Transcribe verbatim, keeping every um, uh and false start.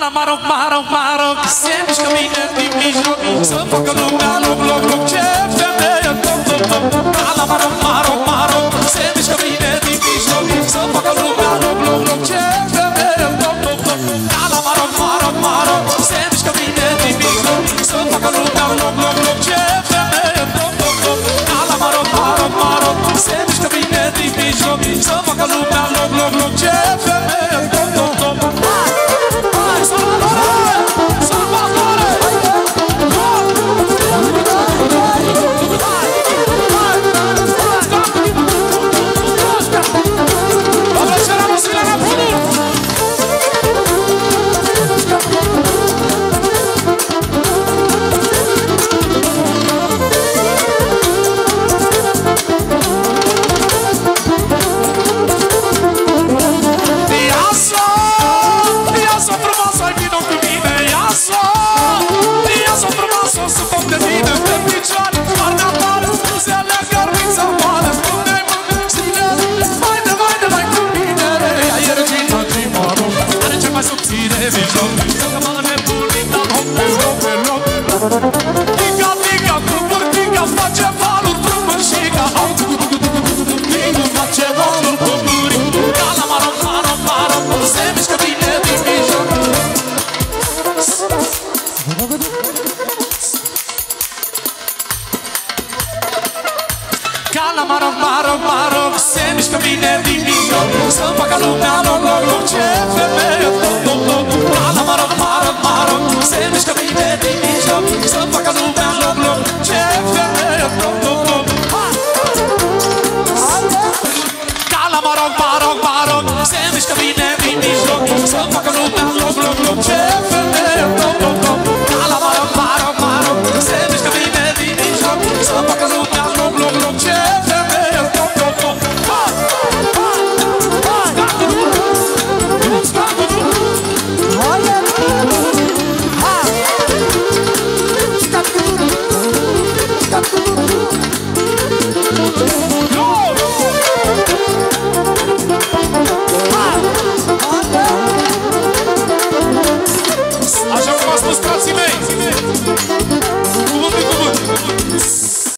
la Maroc, Maroc, Maroc, se mișcă bine din mijloc, să facă lumea loc, loc, loc, ce femeie, top, top, top. Ca la Maroc, Maroc, Maroc, se mișcă bine din mijloc, să facă lumea loc, loc, loc, ce femeie, top, top, top. Ca la Maroc, Maroc, Maroc, se mișcă bine din mijloc, să facă lumea loc, loc, loc, ce femeie, top, top, top. Ca la Maroc, Maroc, Maroc, se mișcă bine din mijloc, să facă lumea loc, loc, loc, ce femeie, top, top, top. Ca la Maroc, Maroc, Maroc, se mișcă bine din mijloc, să facă lumea loc, loc, loc, ce femeie, top, top, top.